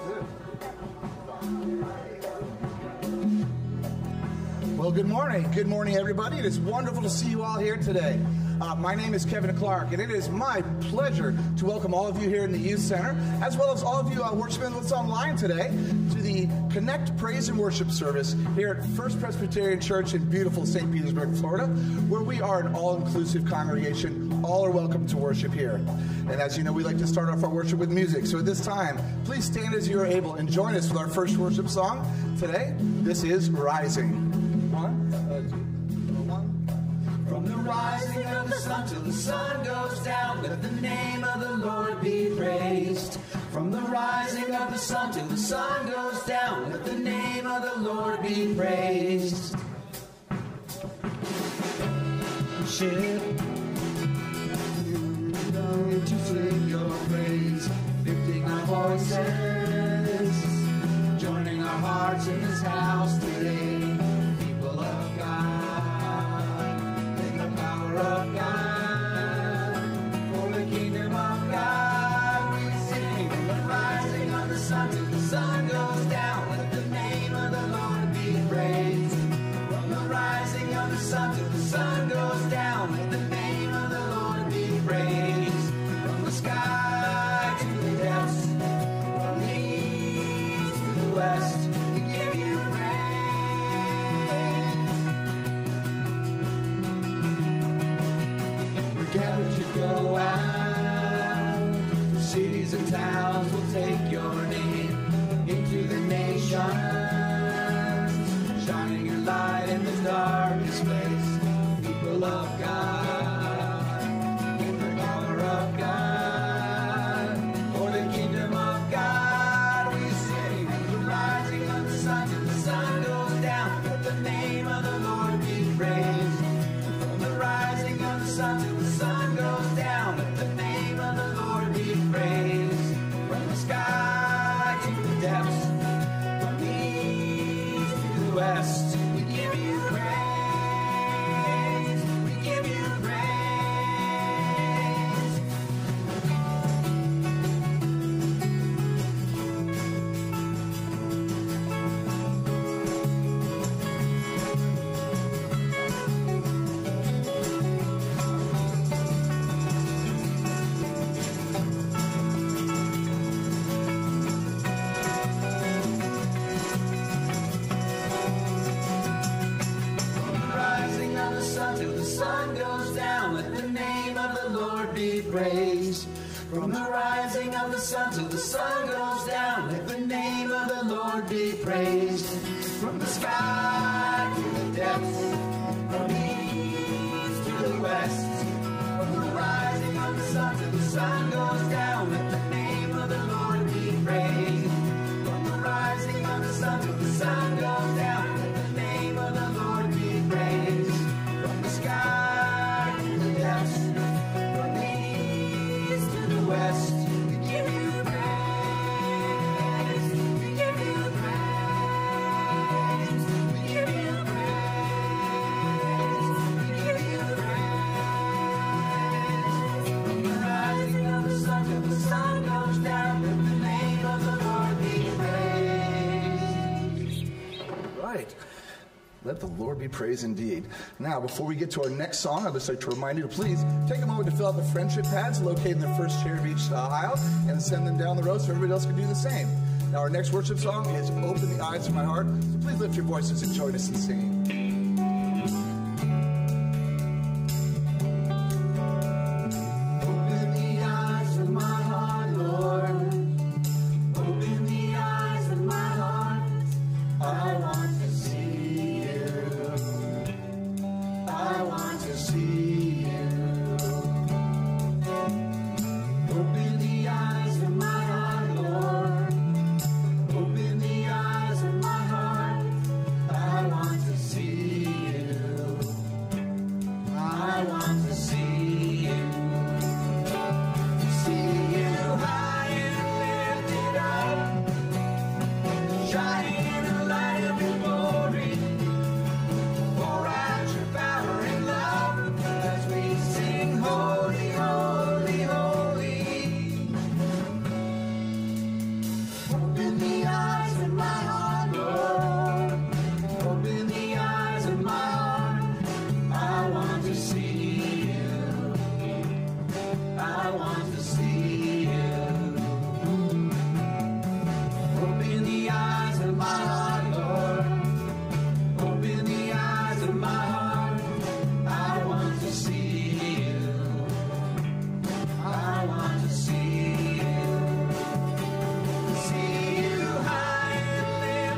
Well, good morning. Good morning, everybody. It is wonderful to see you all here today. My name is Kevin Clark, and it is my pleasure to welcome all of you here in the Youth Center, as well as all of you worshiping with us online today, to the Connect Praise and Worship service here at First Presbyterian Church in beautiful St. Petersburg, Florida, where we are an all-inclusive congregation. All are welcome to worship here. And as you know, we like to start off our worship with music. So at this time, please stand as you are able and join us with our first worship song today. This is Rising. One, two, one. From the rising of the sun till the sun goes down, let the name of the Lord be praised. From the rising of the sun till the sun goes down, let the name of the Lord be praised. Ship, to sing your praise, lifting our voices, joining our hearts in this house today. People of God, in the power of God, for the kingdom of God we sing. From the rising of the sun till the sun goes down, let the name of the Lord be praised. From the rising of the sun till the sun goes down, let the name of the Lord be praised. From the sky to the depths, from the east to the west, we give you praise. We're gathered to go out, the cities and towns will take your name into the nations, shining your light in the darkest place. People of God, in the power of God, for the kingdom of God we sing. From the rising of the sun till the sun goes down, let the name of the Lord be praised. From the rising of the sun till the sun goes down, let the name of the Lord be praised. From the sky to the depths, from the east to the west, we give you praise. We give you praise. Rising of the sun till the sun goes down, let the name of the Lord be praised. From the rising of the sun till the sun goes down, let the name of the Lord be praised. From the sky to the depths, from the east to the west, from the rising of the sun till the sun goes down, let the name of the Lord be praised. From the rising of the sun till the sun goes down, let the name of the Lord be praised. From the sky to the depths, from the east to the west, we give you praise. We give you praise. We give you praise. We give you praise. From the rising of the sun till the sun goes down, let the name of the Lord be praised. Right. Let the Lord be praised indeed. Now, before we get to our next song, I'd just like to remind you to please take a moment to fill out the friendship pads located in the first chair of each aisle and send them down the row so everybody else can do the same. Now, our next worship song is Open the Eyes of My Heart, so please lift your voices and join us in singing. Open the eyes of my heart, Lord. Open the eyes of my heart. I want to see you. I want to see you. Open the eyes of my heart, Lord. Open the eyes of my heart. I want to see I want to see you. Open the eyes of my heart, Lord. Open the eyes of my heart. I want to see you. I want to see you. See you high and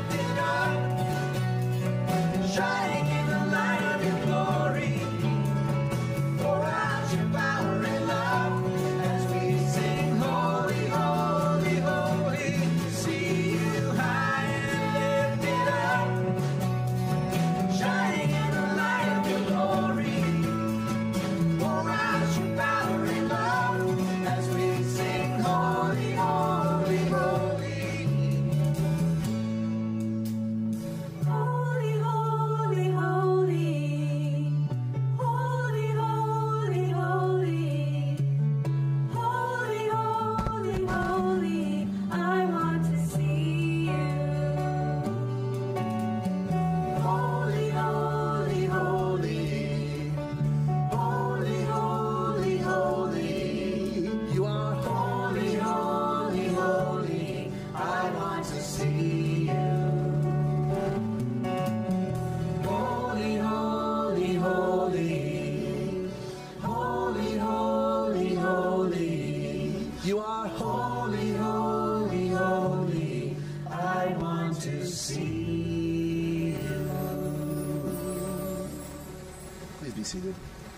lifted up, shining in the light of your glory. Pour out your power and love as we sing holy, holy, holy. See you high and lifted up, shining in the light of your glory. Pour out your power and love as we sing holy, holy, holy. Holy, holy, holy. Holy, holy, holy. Holy, holy, holy. I want to see you. Holy, holy, holy. Holy, holy, holy. You are holy, holy, holy. I want to see you. Holy, holy, holy. Holy, holy, holy. You are holy, holy, holy. I want to see you. Please be seated.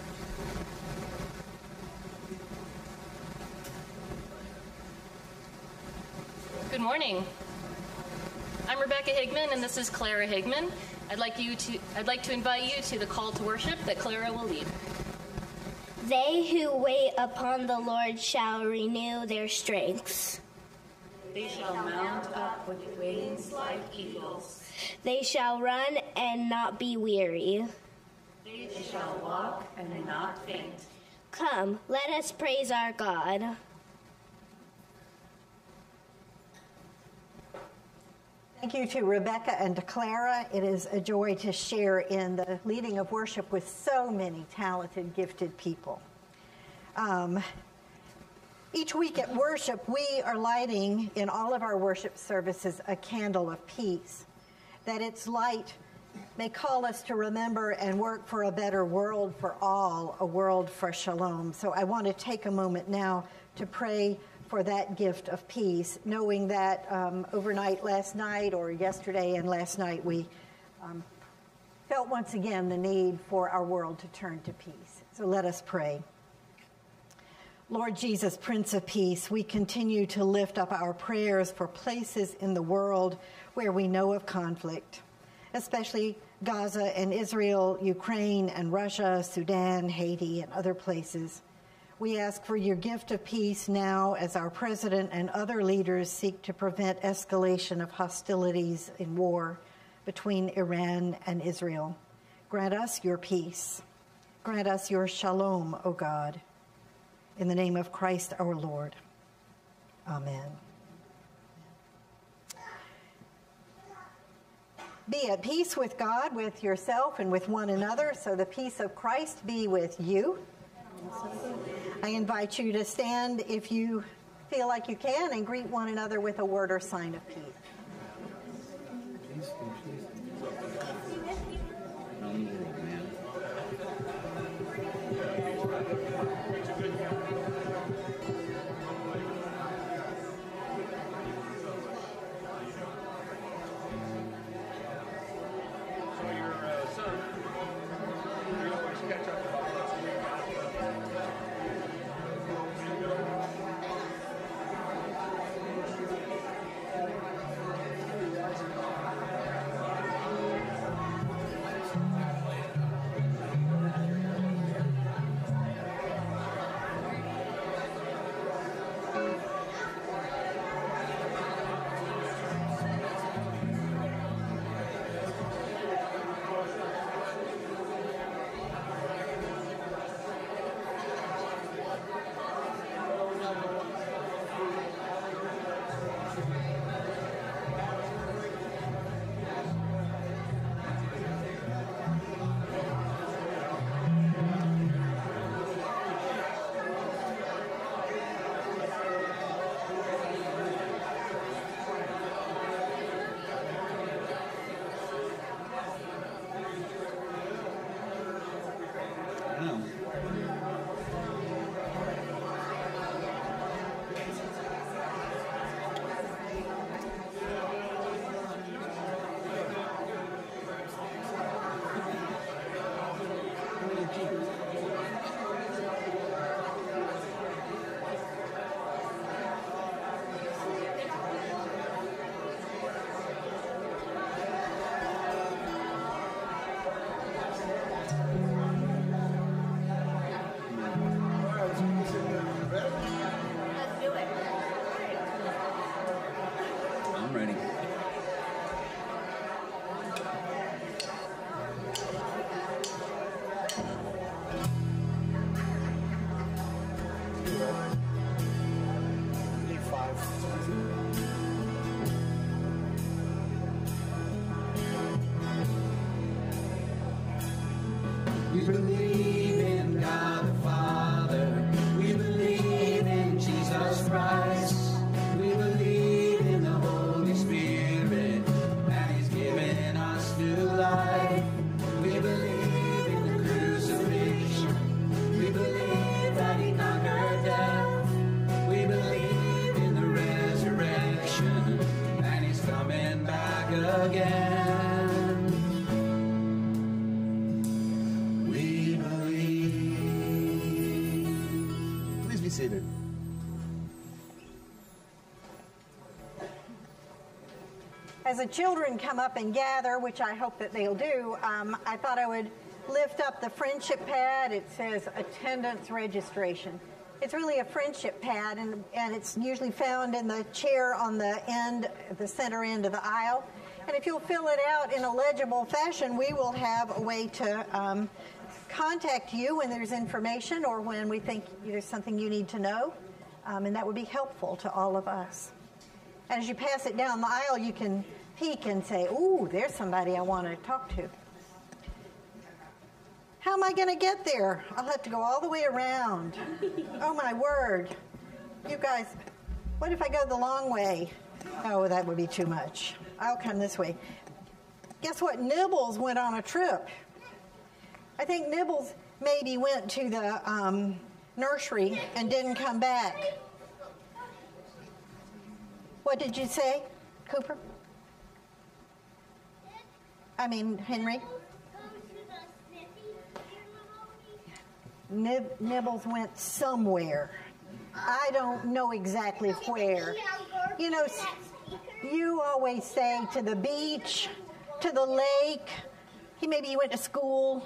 Good morning. I'm Rebecca Higman, and this is Clara Higman. I'd like to invite you to the call to worship that Clara will lead. They who wait upon the Lord shall renew their strengths. They shall mount up with wings like eagles. They shall run and not be weary. They shall walk and not faint. Come, let us praise our God. Thank you to Rebecca and to Clara. It is a joy to share in the leading of worship with so many talented, gifted people. Each week at worship, we are lighting in all of our worship services a candle of peace, that its light may call us to remember and work for a better world for all, a world for shalom. So I want to take a moment now to pray for that gift of peace, knowing that overnight last night or yesterday and last night we felt once again the need for our world to turn to peace. So let us pray. Lord Jesus, Prince of Peace, we continue to lift up our prayers for places in the world where we know of conflict, especially Gaza and Israel, Ukraine and Russia, Sudan, Haiti, and other places. We ask for your gift of peace now as our president and other leaders seek to prevent escalation of hostilities in war between Iran and Israel. Grant us your peace. Grant us your shalom, O God. In the name of Christ our Lord. Amen. Be at peace with God, with yourself, and with one another, so the peace of Christ be with you. I invite you to stand if you feel like you can and greet one another with a word or sign of peace. I'm ready. We believe in God the Father. We believe in Jesus Christ. We believe in the Holy Spirit, and He's given us new life. We believe in the crucifixion. We believe that He conquered death. We believe in the resurrection, and He's coming back again. Seated. As the children come up and gather, which I hope that they'll do, I thought I would lift up the friendship pad. It says attendance registration. It's really a friendship pad, and it's usually found in the chair on the end, the center end of the aisle. And if you'll fill it out in a legible fashion, we will have a way to contact you when there's information or when we think there's something you need to know, and that would be helpful to all of us. And as you pass it down the aisle, you can peek and say, ooh, there's somebody I want to talk to. How am I going to get there? I'll have to go all the way around. Oh, my word. You guys, what if I go the long way? Oh, that would be too much. I'll come this way. Guess what? Nibbles went on a trip. I think Nibbles maybe went to the nursery and didn't come back. What did you say, Cooper? I mean, Henry? Nibbles went somewhere. I don't know exactly where. You know, you always say to the beach, to the lake. Maybe he went to school.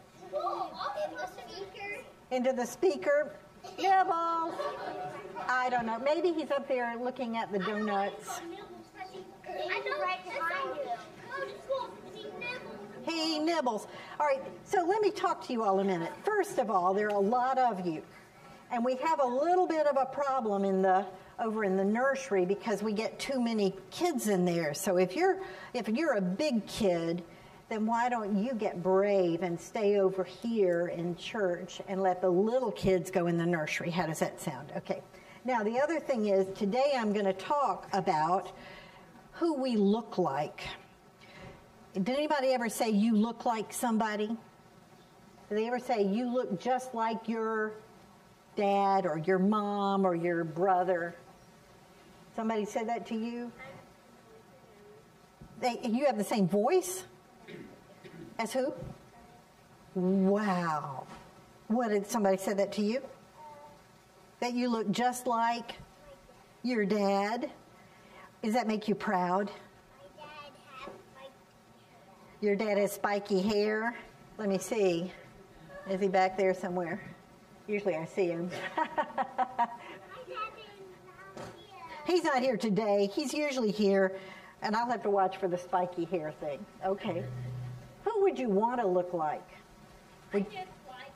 Into the speaker. Nibbles. I don't know. Maybe he's up there looking at the donuts. He nibbles. All right, so let me talk to you all a minute. First of all, there are a lot of you. And we have a little bit of a problem over in the nursery because we get too many kids in there. So if you're a big kid, then why don't you get brave and stay over here in church and let the little kids go in the nursery? How does that sound? Okay. Now, the other thing is, today I'm going to talk about who we look like. Did anybody ever say you look like somebody? Did they ever say you look just like your dad or your mom or your brother? Somebody said that to you? You have the same voice? As who? Wow. What did somebody say that to you? That you look just like your dad? Does that make you proud? Your dad has spiky hair. Let me see. Is he back there somewhere? Usually I see him. He's not here today. He's usually here, and I'll have to watch for the spiky hair thing. Okay. Who would you want to look like? I just like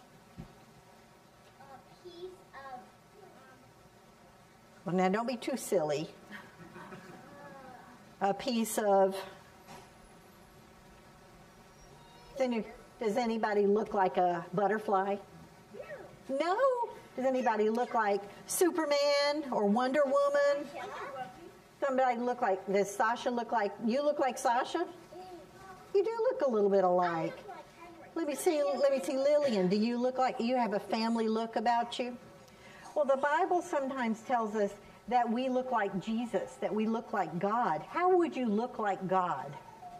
a piece of... Well, now don't be too silly. A piece of... Does anybody look like a butterfly? No. Does anybody look like Superman or Wonder Woman? Somebody look like... Does Sasha look like... You look like Sasha? You do look a little bit alike. Let me see, Lillian. Do you look like you have a family look about you? Well, the Bible sometimes tells us that we look like Jesus, that we look like God. How would you look like God?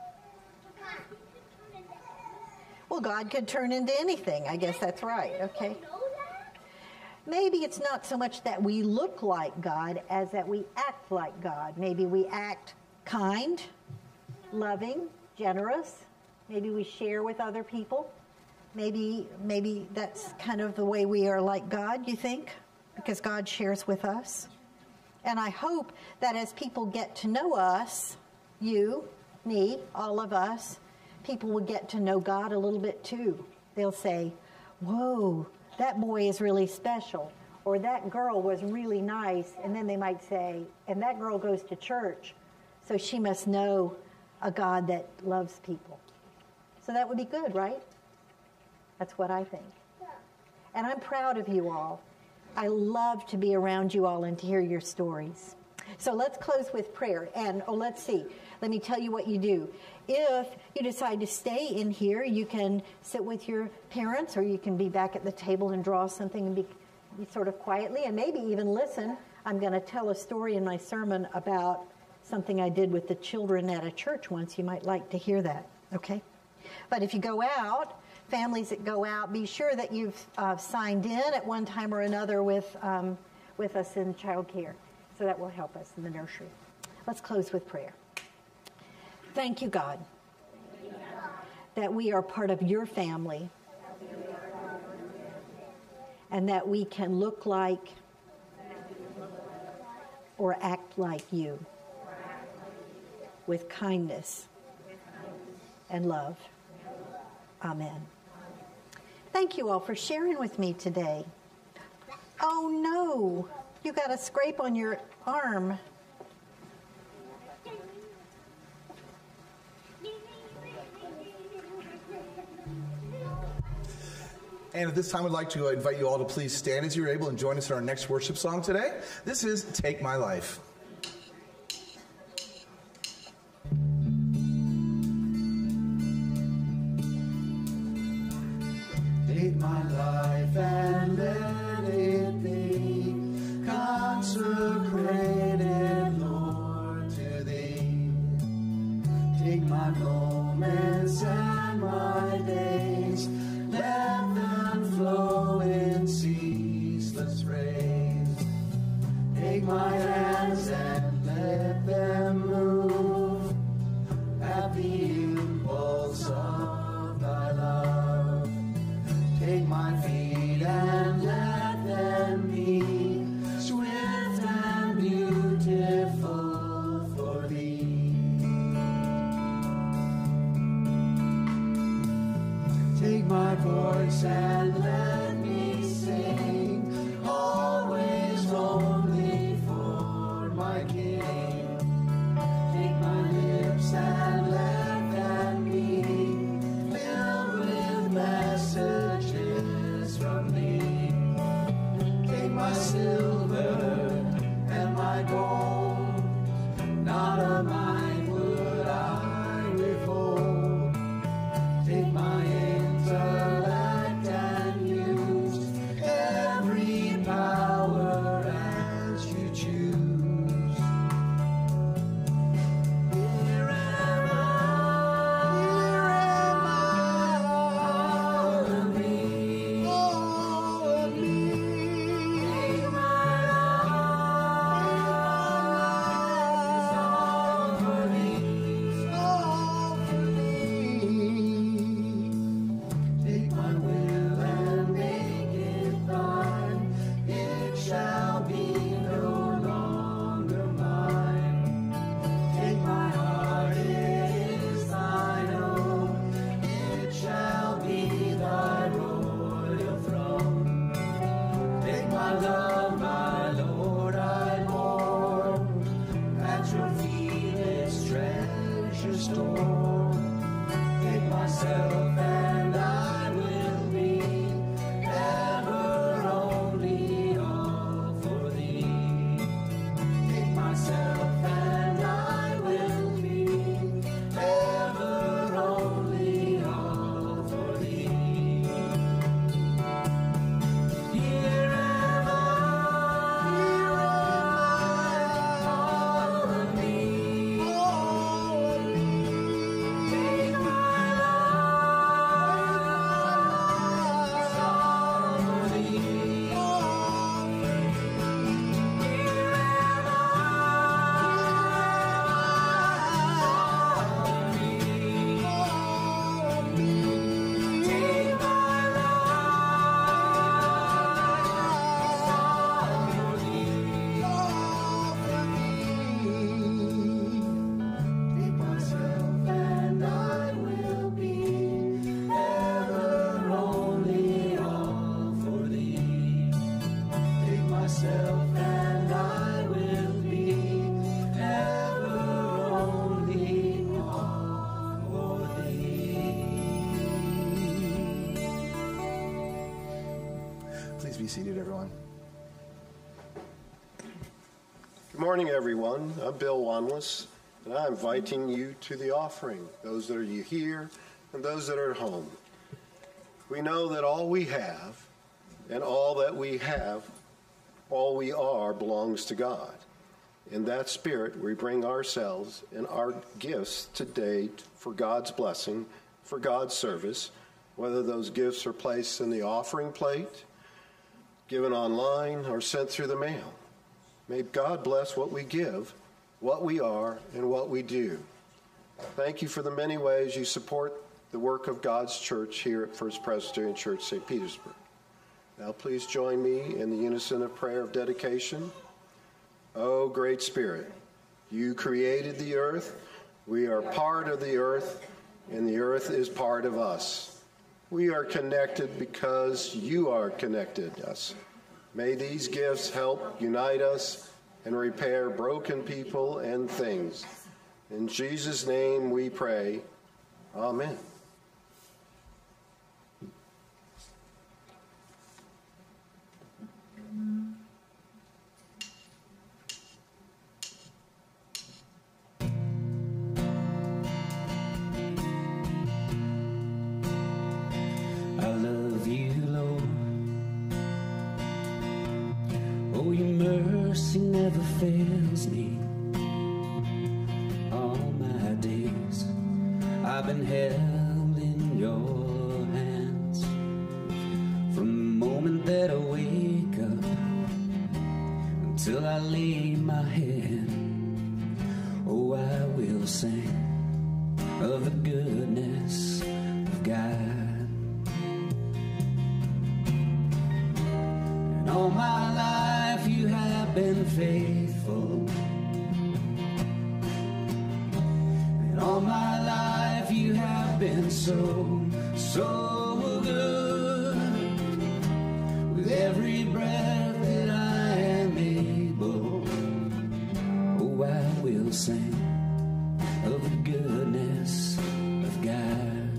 Well, God could turn into anything. I guess that's right. Okay. Maybe it's not so much that we look like God as that we act like God. Maybe we act kind, loving, generous. Maybe we share with other people. Maybe that's kind of the way we are like God, you think? Because God shares with us. And I hope that as people get to know us, you, me, all of us, people will get to know God a little bit too. They'll say, whoa, that boy is really special, or that girl was really nice. And then they might say, and that girl goes to church, so she must know a God that loves people. So that would be good, right? That's what I think. And I'm proud of you all. I love to be around you all and to hear your stories. So let's close with prayer. And, let's see. Let me tell you what you do. If you decide to stay in here, you can sit with your parents, or you can be back at the table and draw something and be sort of quietly, and maybe even listen. I'm going to tell a story in my sermon about something I did with the children at a church once. You might like to hear that, okay? But if you go out, families that go out, be sure that you've signed in at one time or another with us in child care. So that will help us in the nursery. Let's close with prayer. Thank you, God, that we are part of your family and that we can look like or act like you with kindness and love. Amen. Thank you all for sharing with me today. Oh no, you got a scrape on your arm. And at this time, I'd like to invite you all to please stand as you're able and join us in our next worship song today. This is Take My Life. Take my life and let it be consecrated, Lord, to Thee. Take my moments and my days, let them flow in ceaseless praise. Take my hands and let them move at the impulse of Thy love. Take my feet and let them be swift and beautiful for Thee. Take my voice and let me sing, always only for my King. seated, everyone. Good morning, everyone. I'm Bill Wanless, and I'm inviting you to the offering, those that are here and those that are at home. We know that all we have and all that we have, all we are, belongs to God. In that spirit, we bring ourselves and our gifts today for God's blessing, for God's service, whether those gifts are placed in the offering plate, given online, or sent through the mail. May God bless what we give, what we are, and what we do. Thank you for the many ways you support the work of God's church here at First Presbyterian Church, St. Petersburg. Now please join me in the unison of prayer of dedication. Oh, great Spirit, you created the earth. We are part of the earth, and the earth is part of us. We are connected because you are connected us. May these gifts help unite us and repair broken people and things. In Jesus' name we pray. Amen. I love you, Lord. Oh, your mercy never fails me. All my days I've been held in your hands. From the moment that I wake up until I lay my head, oh, I will sing of the goodness of God. And all my life you have been faithful. And all my life you have been so, so good. With every breath that I am able, oh, I will sing of the goodness of God.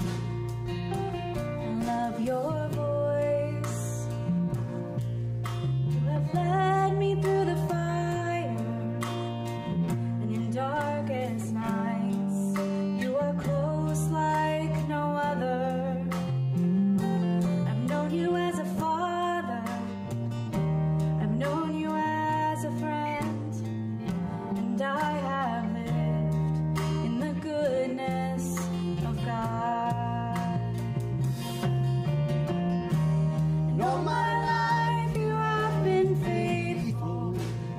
I love your voice. You have led me through the fire, and in darkest nights you are close like no other. I've known you as a father, I've known you as a friend, and I have lived in the goodness of God. And all my life you have been faithful.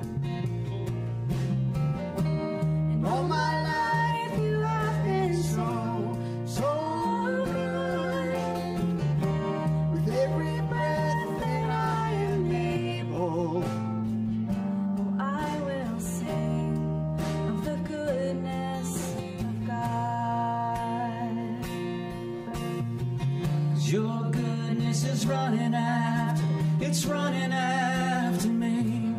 And all my life you have been so, so good. With every breath that I am able, oh, I will sing of the goodness of God. 'Cause your goodness is running after, it's running after me.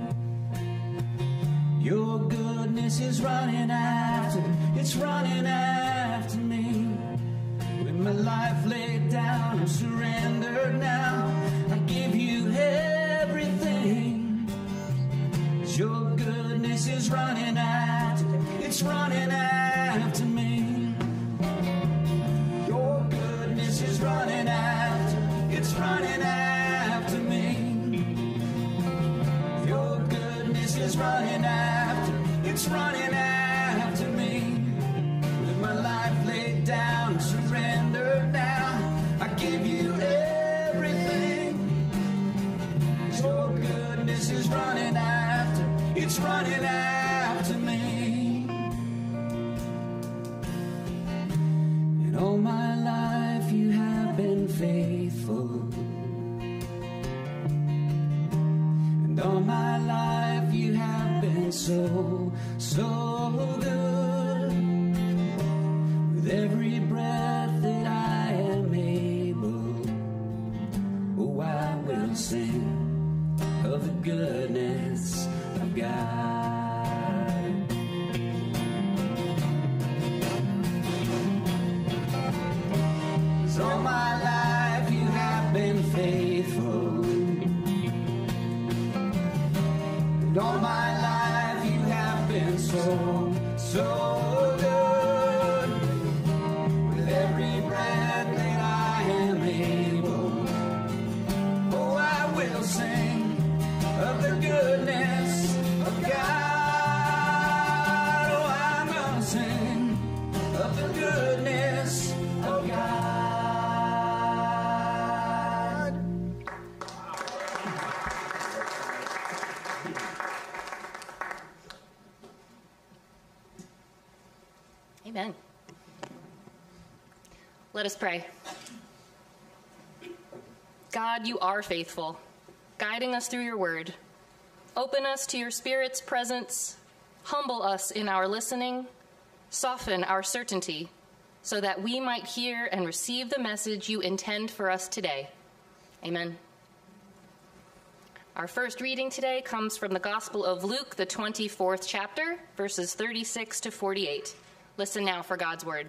Your goodness is running after, it's running after me. With my life laid down, I'm surrendered now. I give you everything. 'Cause your goodness is running after, it's running after me. Your goodness is running after, it's running after me. Your goodness is running after, it's running after me. With my life laid down, surrendered now, I give you everything. Your goodness is running after, it's running after me. And all my life you have been faithful. And all my life you have been so, so good. With every breath that I am able, oh, I will sing of the goodness of God. 'Cause all my life you have been faithful. And all my life you have been so, so good. With every breath that I am able, oh, I will sing of the goodness of God. Oh, I'm gonna sing of the goodness of God. Amen. Let us pray. God, you are faithful, guiding us through your word. Open us to your Spirit's presence, humble us in our listening, soften our certainty, so that we might hear and receive the message you intend for us today. Amen. Our first reading today comes from the Gospel of Luke, the 24th chapter, verses 36 to 48. Listen now for God's word.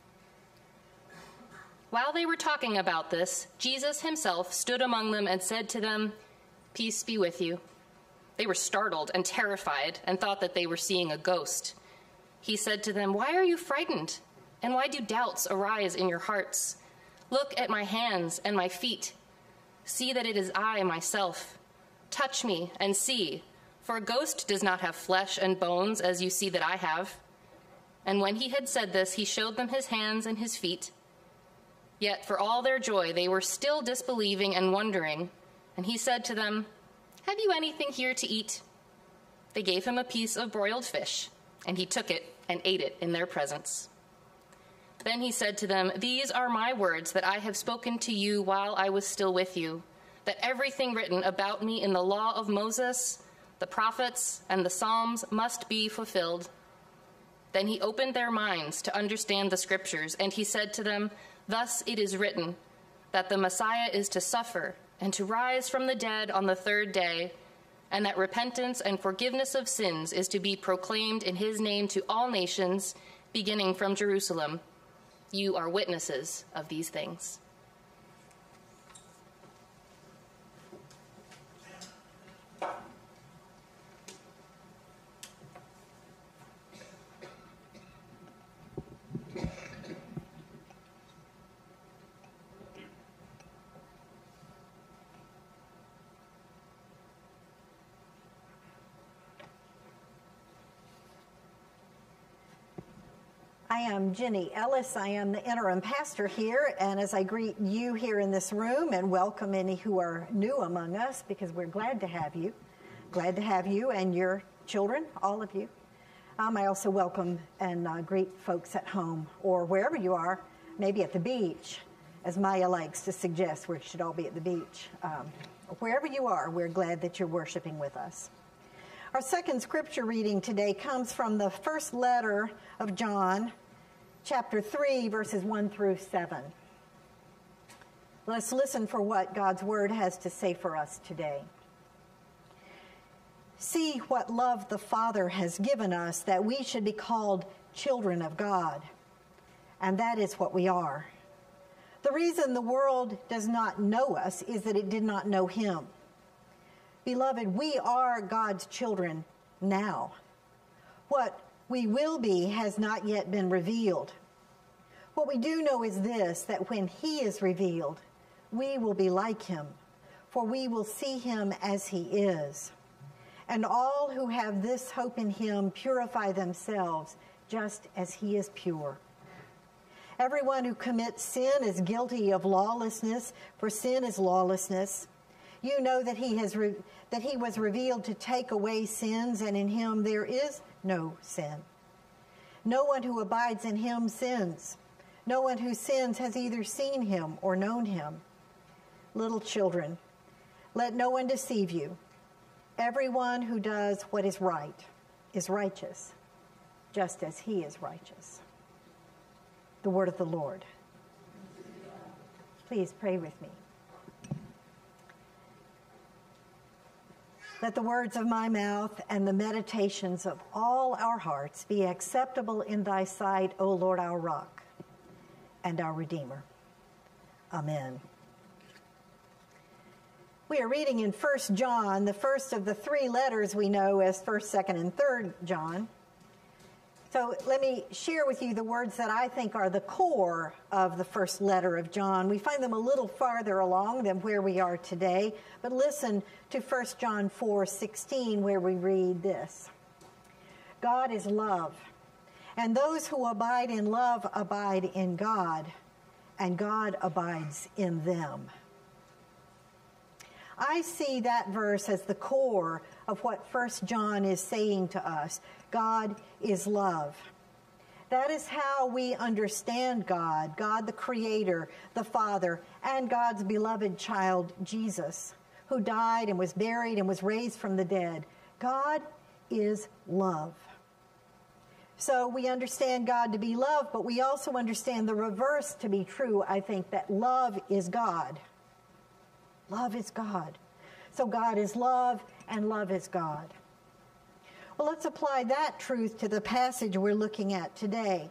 While they were talking about this, Jesus himself stood among them and said to them, "Peace be with you." They were startled and terrified and thought that they were seeing a ghost. He said to them, "Why are you frightened? And why do doubts arise in your hearts? Look at my hands and my feet. See that it is I myself. Touch me and see, for a ghost does not have flesh and bones as you see that I have." And when he had said this, he showed them his hands and his feet. Yet for all their joy, they were still disbelieving and wondering. And he said to them, "Have you anything here to eat?" They gave him a piece of broiled fish, and he took it and ate it in their presence. Then he said to them, "These are my words that I have spoken to you while I was still with you, that everything written about me in the law of Moses, the prophets, and the Psalms must be fulfilled." Then he opened their minds to understand the scriptures, and he said to them, "Thus it is written, that the Messiah is to suffer and to rise from the dead on the third day, and that repentance and forgiveness of sins is to be proclaimed in his name to all nations, beginning from Jerusalem. You are witnesses of these things." I am Ginny Ellis. I am the interim pastor here, and as I greet you here in this room and welcome any who are new among us, because we're glad to have you and your children, all of you. I also welcome and greet folks at home or wherever you are, maybe at the beach, as Maya likes to suggest. We should all be at the beach. Wherever you are, we're glad that you're worshiping with us. Our second scripture reading today comes from the first letter of John, chapter 3, verses 1 through 7. Let's listen for what God's word has to say for us today. "See what love the Father has given us, that we should be called children of God. And that is what we are. The reason the world does not know us is that it did not know him. Beloved, we are God's children now. What we will be has not yet been revealed. What we do know is this, that when he is revealed, we will be like him, for we will see him as he is. And all who have this hope in him purify themselves just as he is pure. Everyone who commits sin is guilty of lawlessness, for sin is lawlessness. You know that he was revealed to take away sins, and in him there is no sin. No one who abides in him sins. No one who sins has either seen him or known him. Little children, let no one deceive you. Everyone who does what is right is righteous, just as he is righteous." The word of the Lord. Please pray with me. Let the words of my mouth and the meditations of all our hearts be acceptable in thy sight, O Lord, our rock and our Redeemer. Amen. We are reading in 1 John, the first of the three letters we know as 1st, 2nd, and 3rd John. So let me share with you the words that I think are the core of the first letter of John. We find them a little farther along than where we are today, but listen to 1 John 4:16, where we read this. God is love, and those who abide in love abide in God, and God abides in them. I see that verse as the core of what 1 John is saying to us. God is love. That is how we understand God, God the Creator, the Father, and God's beloved child, Jesus, who died and was buried and was raised from the dead. God is love. So we understand God to be love, but we also understand the reverse to be true, I think, that love is God. Love is God. So God is love, and love is God. Well, let's apply that truth to the passage we're looking at today.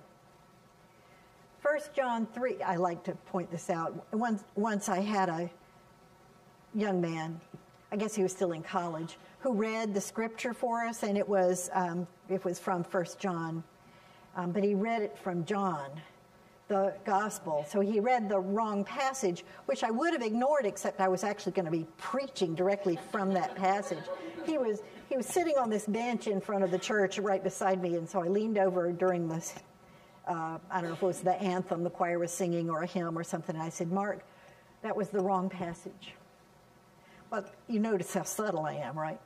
1 John 3, I like to point this out. Once I had a young man, I guess he was still in college, who read the scripture for us, and it was from 1 John, but he read it from John, the gospel. So he read the wrong passage, which I would have ignored, except I was actually going to be preaching directly from that passage. He was sitting on this bench in front of the church right beside me, and so I leaned over during this, I don't know if it was the anthem the choir was singing or a hymn or something, and I said, "Mark, that was the wrong passage." Well, you notice how subtle I am, right?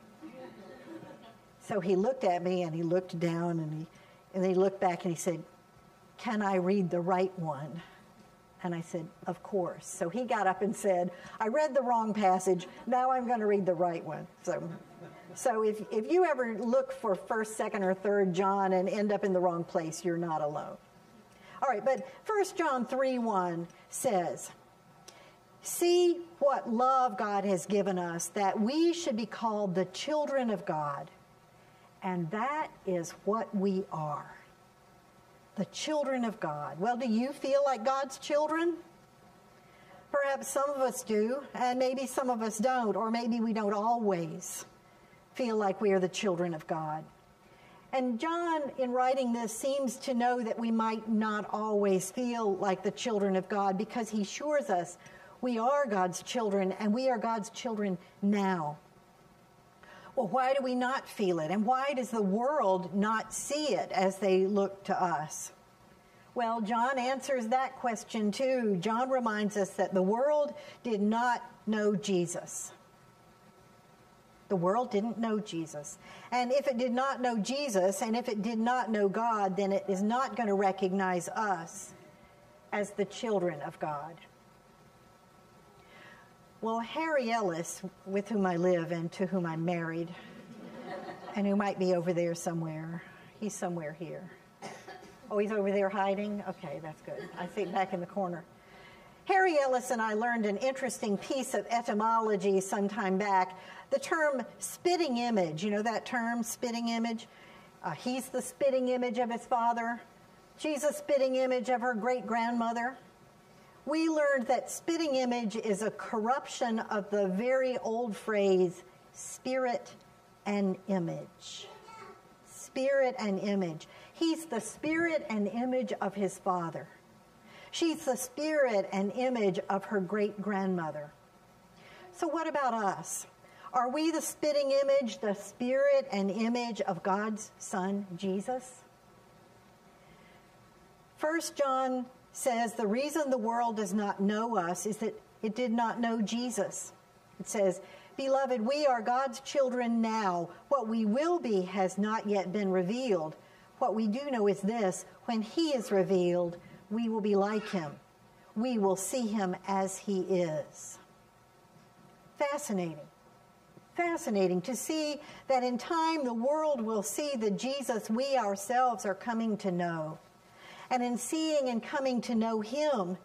So he looked at me, and he looked down, and then he looked back, and he said, "Can I read the right one?" And I said, "Of course." So he got up and said, "I read the wrong passage. Now I'm going to read the right one." So if you ever look for 1st, 2nd, or 3rd John and end up in the wrong place, you're not alone. All right, but 1 John 3:1 says, "See what love God has given us, that we should be called the children of God. And that is what we are. The children of God." Well, do you feel like God's children? Perhaps some of us do, and maybe some of us don't, or maybe we don't always feel like we are the children of God. And John, in writing this, seems to know that we might not always feel like the children of God, because he assures us we are God's children, and we are God's children now. Well, why do we not feel it? And why does the world not see it as they look to us? Well, John answers that question too. John reminds us that the world did not know Jesus. The world didn't know Jesus. And if it did not know Jesus, and if it did not know God, then it is not going to recognize us as the children of God. Well, Harry Ellis, with whom I live and to whom I'm married, and who might be over there somewhere. He's somewhere here. Oh, he's over there hiding? Okay, that's good. I see back in the corner. Harry Ellis and I learned an interesting piece of etymology some time back. The term spitting image, you know that term, spitting image? He's the spitting image of his father. She's a spitting image of her great-grandmother. We learned that spitting image is a corruption of the very old phrase, spirit and image. Spirit and image. He's the spirit and image of his father. She's the spirit and image of her great-grandmother. So what about us? Are we the spitting image, the spirit and image of God's Son, Jesus? 1 John says the reason the world does not know us is that it did not know Jesus. It says, "Beloved, we are God's children now. What we will be has not yet been revealed. What we do know is this: when he is revealed, we will be like him. We will see him as he is." Fascinating. Fascinating to see that in time the world will see the Jesus we ourselves are coming to know. And in seeing and coming to know him,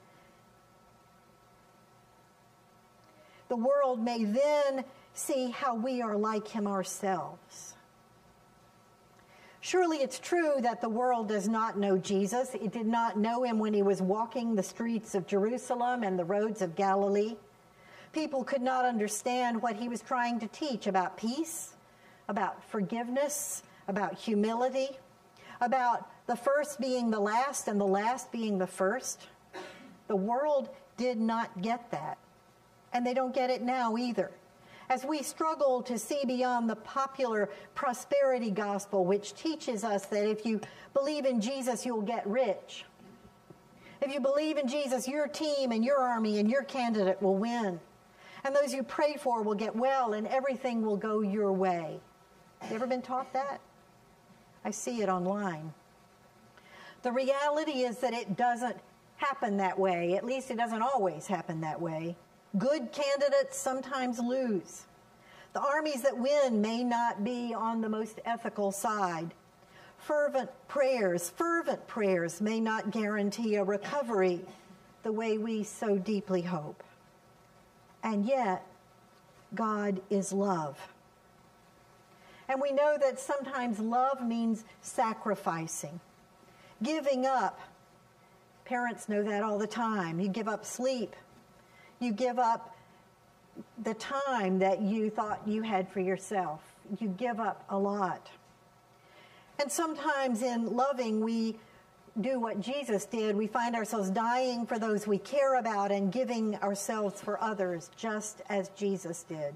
the world may then see how we are like him ourselves. Surely it's true that the world does not know Jesus. It did not know him when he was walking the streets of Jerusalem and the roads of Galilee. People could not understand what he was trying to teach about peace, about forgiveness, about humility, about the first being the last and the last being the first. The world did not get that, and they don't get it now either. As we struggle to see beyond the popular prosperity gospel, which teaches us that if you believe in Jesus, you'll get rich. If you believe in Jesus, your team and your army and your candidate will win. And those you pray for will get well, and everything will go your way. You ever been taught that? I see it online. The reality is that it doesn't happen that way. At least it doesn't always happen that way. Good candidates sometimes lose. The armies that win may not be on the most ethical side. Fervent prayers may not guarantee a recovery the way we so deeply hope. And yet, God is love. And we know that sometimes love means sacrificing, giving up. Parents know that all the time. You give up sleep. You give up the time that you thought you had for yourself. You give up a lot. And sometimes in loving, we do what Jesus did. We find ourselves dying for those we care about and giving ourselves for others, just as Jesus did.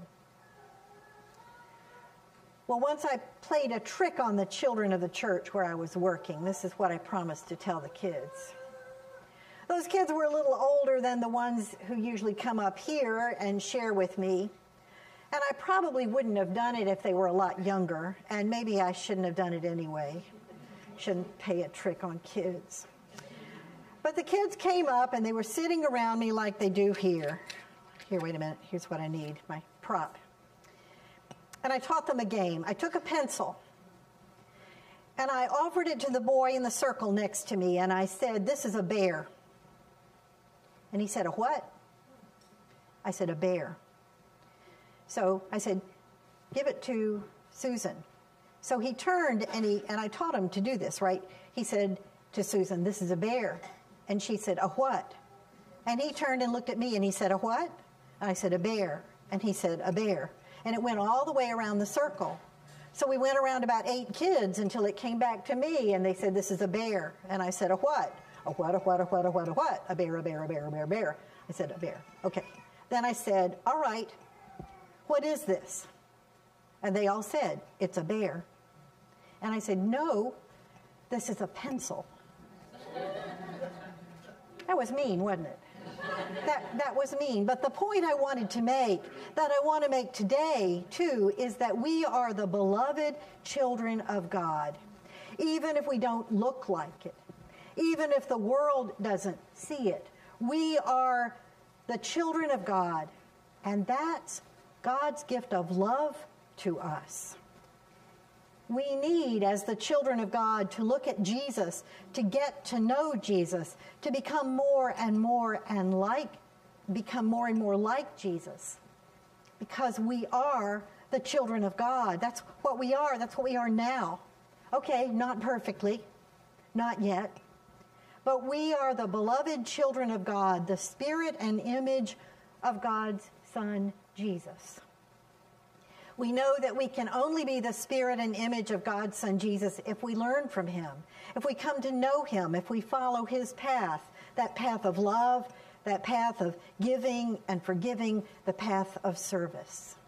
Well, once I played a trick on the children of the church where I was working. This is what I promised to tell the kids. Those kids were a little older than the ones who usually come up here and share with me. And I probably wouldn't have done it if they were a lot younger, and maybe I shouldn't have done it anyway. Shouldn't pay a trick on kids. But the kids came up and they were sitting around me like they do here. Here, wait a minute. Here's what I need, my prop. And I taught them a game. I took a pencil and I offered it to the boy in the circle next to me, and I said, "This is a bear." And he said, "A what?" I said, "A bear." So I said, "Give it to Susan." So he turned and I taught him to do this, right? He said to Susan, "This is a bear." And she said, "A what?" And he turned and looked at me and he said, "A what?" And I said, "A bear." And he said, "A bear." And it went all the way around the circle. So we went around about 8 kids until it came back to me and they said, "This is a bear." And I said, "A what?" "A what, a what, a what, a what, a what?" "A bear, a bear, a bear, a bear, a bear." I said, "A bear." Okay. Then I said, "All right, what is this?" And they all said, "It's a bear." And I said, "No, this is a pencil." That was mean, wasn't it? That was mean. But the point I wanted to make, that I want to make today, too, is that we are the beloved children of God. Even if we don't look like it, even if the world doesn't see it, we are the children of God. And that's God's gift of love to us. We need, as the children of God, to look at Jesus, to get to know Jesus, to become more and more like Jesus. Because we are the children of God. That's what we are. That's what we are now. Okay, not perfectly, not yet. But we are the beloved children of God, the spirit and image of God's Son, Jesus. We know that we can only be the spirit and image of God's Son, Jesus, if we learn from him, if we come to know him, if we follow his path, that path of love, that path of giving and forgiving, the path of service.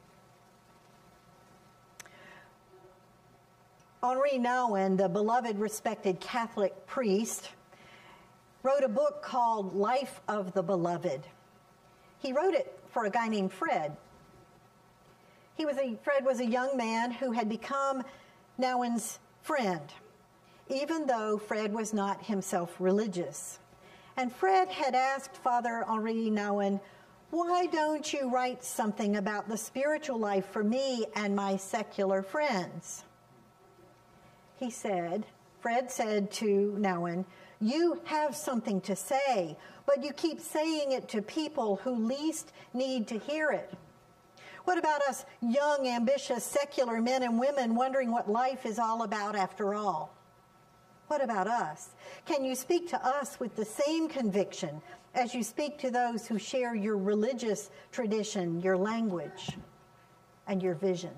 Henri Nouwen, the beloved, respected Catholic priest, wrote a book called Life of the Beloved. He wrote it for a guy named Fred. Fred was a young man who had become Nouwen's friend, even though Fred was not himself religious. And Fred had asked Father Henri Nouwen, "Why don't you write something about the spiritual life for me and my secular friends?" Fred said to Nouwen, "You have something to say, but you keep saying it to people who least need to hear it. What about us young, ambitious, secular men and women wondering what life is all about after all? What about us? Can you speak to us with the same conviction as you speak to those who share your religious tradition, your language, and your vision.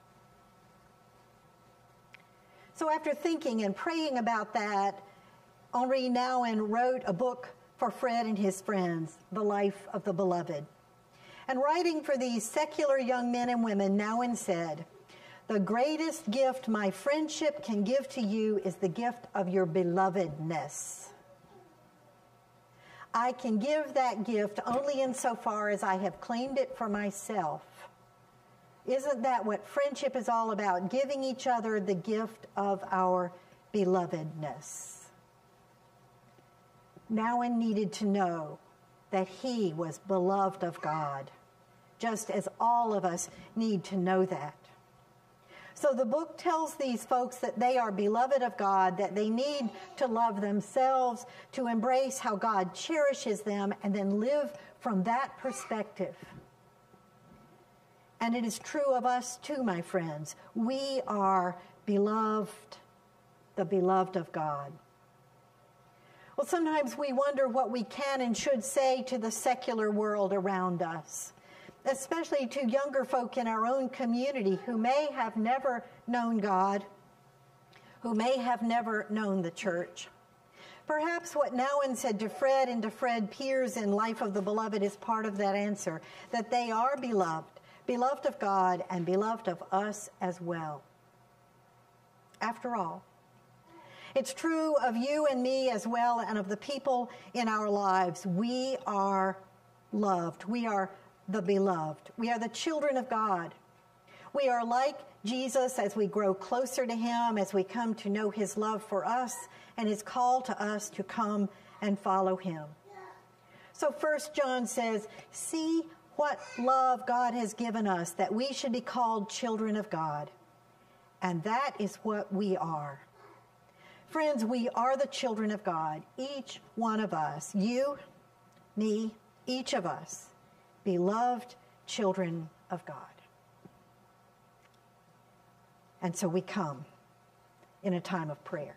So after thinking and praying about that, Henri Nouwen wrote a book for Fred and his friends, The Life of the Beloved. And writing for these secular young men and women, Nouwen said, "The greatest gift my friendship can give to you is the gift of your belovedness. I can give that gift only insofar as I have claimed it for myself. Isn't that what friendship is all about? Giving each other the gift of our belovedness." Nouwen needed to know that he was beloved of God, just as all of us need to know that. So the book tells these folks that they are beloved of God, that they need to love themselves, to embrace how God cherishes them, and then live from that perspective. And it is true of us too, my friends. We are beloved, the beloved of God. Well, sometimes we wonder what we can and should say to the secular world around us, especially to younger folk in our own community who may have never known God, who may have never known the church. Perhaps what Nouwen said to Fred and to Fred peers in Life of the Beloved is part of that answer, that they are beloved, beloved of God and beloved of us as well. After all, it's true of you and me as well, and of the people in our lives. We are loved. We are the beloved. We are the children of God. We are like Jesus as we grow closer to him, as we come to know his love for us and his call to us to come and follow him. So 1 John says, "See what love God has given us, that we should be called children of God." And that is what we are. Friends, we are the children of God, each one of us, you, me, each of us, beloved children of God. And so we come in a time of prayer.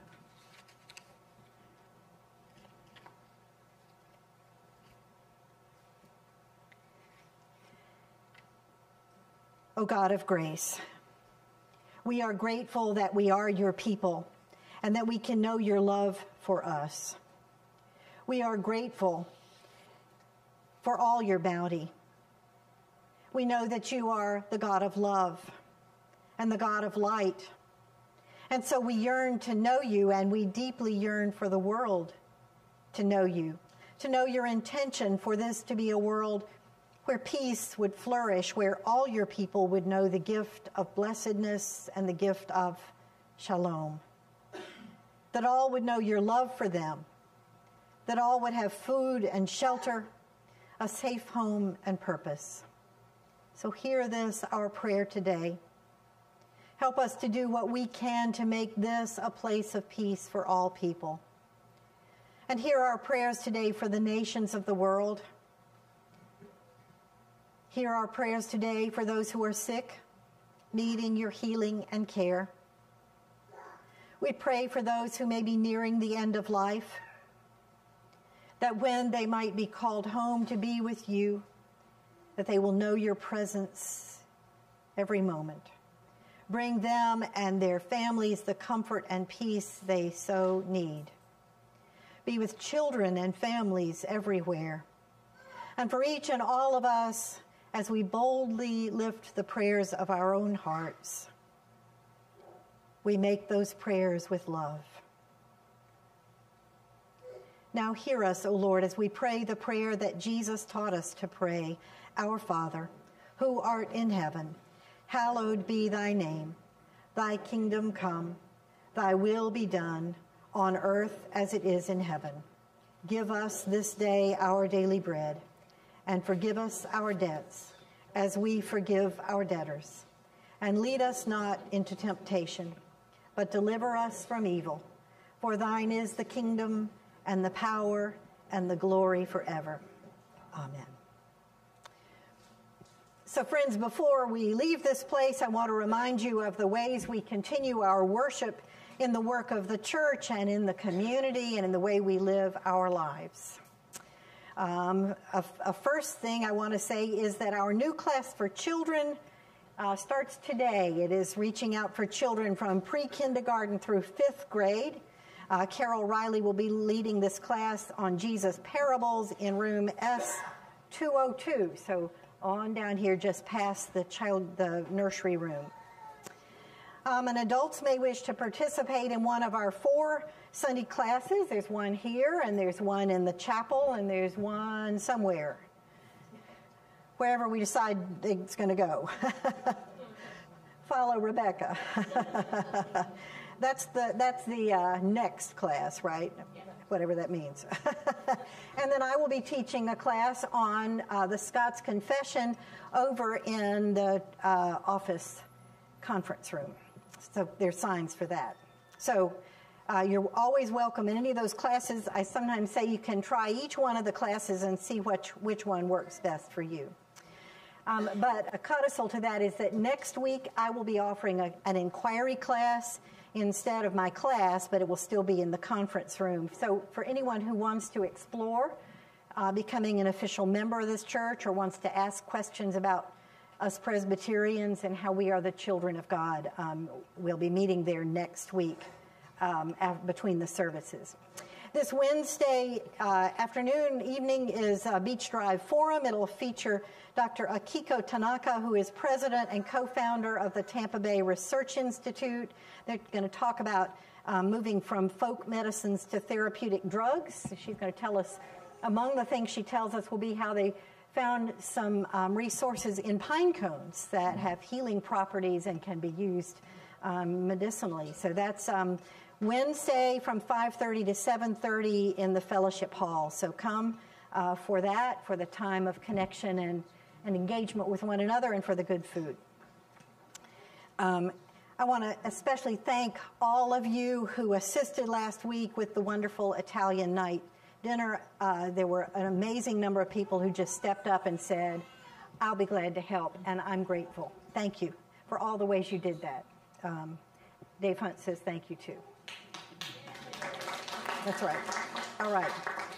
O God of grace, we are grateful that we are your people and that we can know your love for us. We are grateful for all your bounty. We know that you are the God of love and the God of light. And so we yearn to know you, and we deeply yearn for the world to know you, to know your intention for this to be a world where peace would flourish, where all your people would know the gift of blessedness and the gift of shalom. That all would know your love for them, that all would have food and shelter, a safe home and purpose. So hear this, our prayer today. Help us to do what we can to make this a place of peace for all people. And hear our prayers today for the nations of the world. Hear our prayers today for those who are sick, needing your healing and care. We pray for those who may be nearing the end of life, that when they might be called home to be with you, that they will know your presence every moment. Bring them and their families the comfort and peace they so need. Be with children and families everywhere. And for each and all of us, as we boldly lift the prayers of our own hearts, we make those prayers with love. Now hear us, O Lord, as we pray the prayer that Jesus taught us to pray. Our Father, who art in heaven, hallowed be thy name. Thy kingdom come, thy will be done, on earth as it is in heaven. Give us this day our daily bread, and forgive us our debts, as we forgive our debtors. And lead us not into temptation, but deliver us from evil. For thine is the kingdom, and the power, and the glory forever. Amen. So friends, before we leave this place, I want to remind you of the ways we continue our worship in the work of the church and in the community and in the way we live our lives. A first thing I want to say is that our new class for children starts today. It is reaching out for children from pre-kindergarten through 5th grade. Carol Riley will be leading this class on Jesus Parables in room S202. So on down here just past the nursery room. And adults may wish to participate in one of our 4 Sunday classes. There's one here, and there's one in the chapel, and there's one somewhere. Wherever we decide it's going to go. Follow Rebecca. That's the next class, right? Yeah. Whatever that means. And then I will be teaching a class on the Scots Confession over in the office conference room. So there's signs for that. So you're always welcome in any of those classes. I sometimes say you can try each one of the classes and see which one works best for you. But a codicil to that is that next week I will be offering an inquiry class instead of my class, but it will still be in the conference room. So for anyone who wants to explore becoming an official member of this church or wants to ask questions about us Presbyterians and how we are the children of God, we'll be meeting there next week between the services. This Wednesday evening is Beach Drive Forum. It'll feature Dr. Akiko Tanaka, who is president and co-founder of the Tampa Bay Research Institute. They're going to talk about moving from folk medicines to therapeutic drugs. She's going to tell us, among the things she tells us will be how they found some resources in pine cones that have healing properties and can be used medicinally. So that's Wednesday from 5:30 to 7:30 in the fellowship hall. So come for that, for the time of connection and engagement with one another, and for the good food. I want to especially thank all of you who assisted last week with the wonderful Italian night dinner. There were an amazing number of people who just stepped up and said, I'll be glad to help, and I'm grateful. Thank you for all the ways you did that. Dave Hunt says thank you, too. That's right. All right.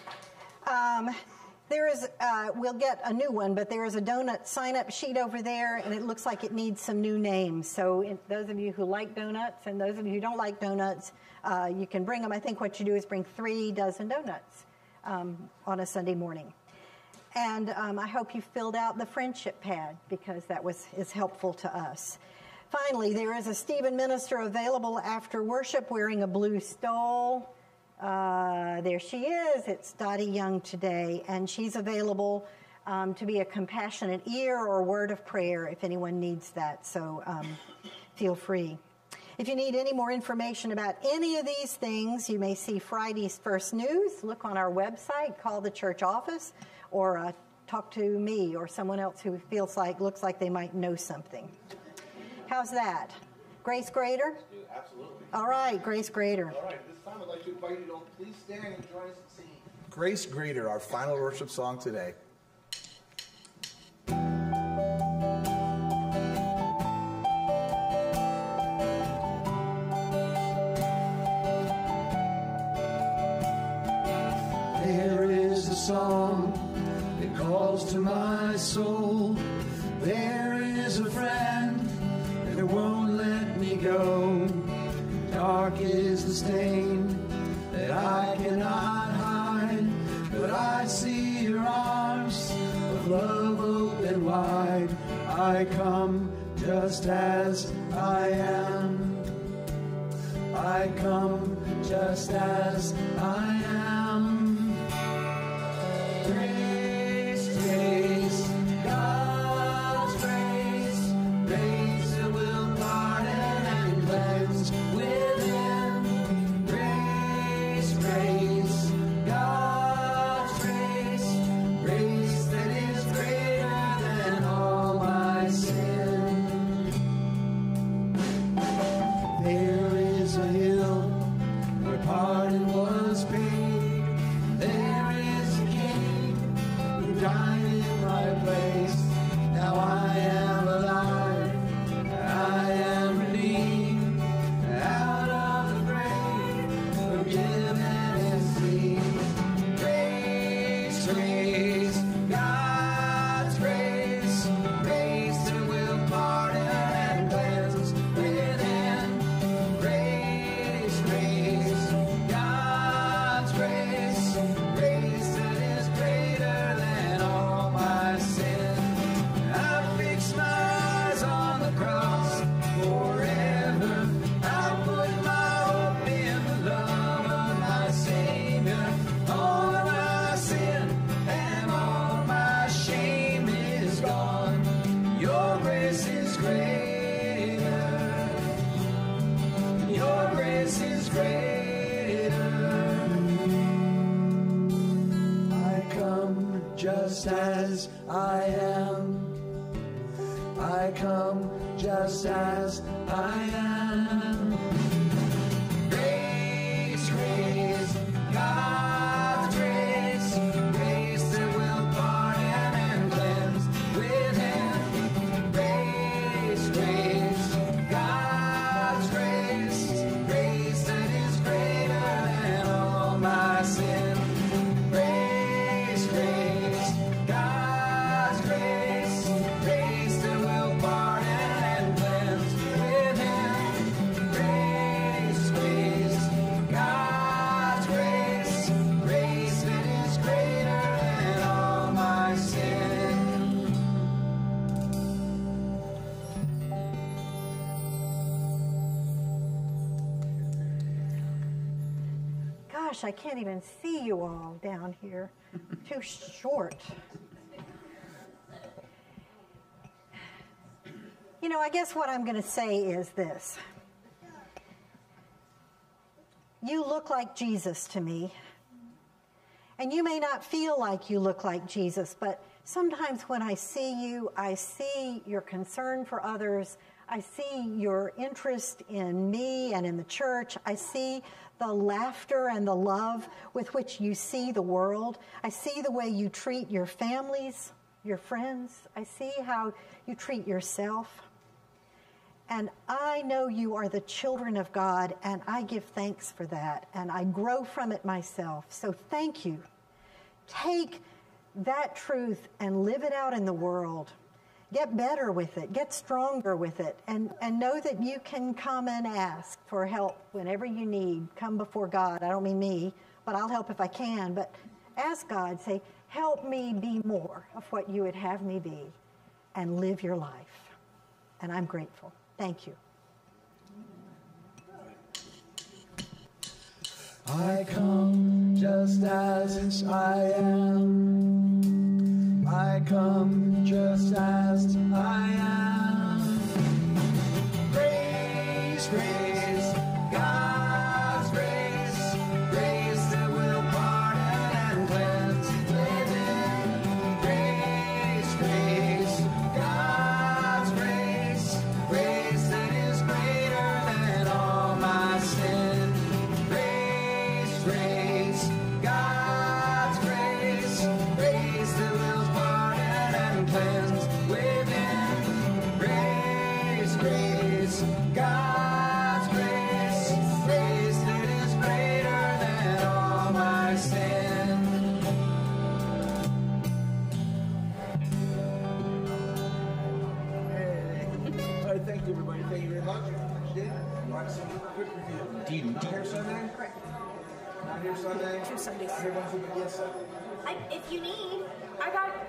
There is, we'll get a new one, but there is a donut sign-up sheet over there, and it looks like it needs some new names. So those of you who like donuts and those of you who don't like donuts, you can bring them. I think what you do is bring 3 dozen donuts on a Sunday morning. And I hope you filled out the friendship pad, because that is helpful to us. Finally, there is a Stephen minister available after worship wearing a blue stole. There she is. It's Dottie Young today, and she's available to be a compassionate ear or word of prayer if anyone needs that, so feel free. If you need any more information about any of these things, you may see Friday's First News. Look on our website, call the church office, or talk to me or someone else who looks like they might know something. How's that? Grace Grader? Absolutely. All right, Grace Grader. All right, this time I'd like to invite you to please stand and join us in singing Grace Grader, our final worship song today. There is a song that calls to my soul. There is a friend that won't let me go. Dark is the stain that I cannot hide, but I see your arms of love open wide. I come just as I am. I come just as I am. Grace, grace, God's grace, grace that will pardon and cleanse within. Grace, grace, God's grace, grace that is greater than all my sin. There is a hill where pardon was paid. greater. I come just as I am. I come just as I am. Grace, grace, God's grace, grace that will pardon and cleanse within. Grace, grace, God's grace, grace that is greater than all my sin. Grace, grace, God's grace, grace that will pardon and cleanse within. Grace, grace, God's grace, grace that is greater than all my sin. Gosh, I can't even see you all down here. Too short. You know, I guess what I'm going to say is this. You look like Jesus to me. And you may not feel like you look like Jesus, but sometimes when I see you, I see your concern for others. I see your interest in me and in the church. I see the laughter and the love with which you see the world. I see the way you treat your families, your friends. I see how you treat yourself. And I know you are the children of God, and I give thanks for that, and I grow from it myself. So thank you. Take that truth and live it out in the world. Get better with it. Get stronger with it. And know that you can come and ask for help whenever you need. Come before God. I don't mean me, but I'll help if I can. But ask God, say, help me be more of what you would have me be, and live your life. And I'm grateful. Thank you. I come just as I am. I come just as I am. Grace, grace, God's grace, grace that will pardon and cleanse within. Grace, grace, God's grace, grace that is greater than all my sin. Grace, God's grace, grace that will pardon and cleanse within. Grace, grace, God's grace, grace that is greater than all my sin. Hey. All right, thank you, everybody. Thank you very much. Did watch some quick review. Not here Sunday? Not here Sunday? 2 Sundays. Not here Wednesday, but yes, sir. If you need, I got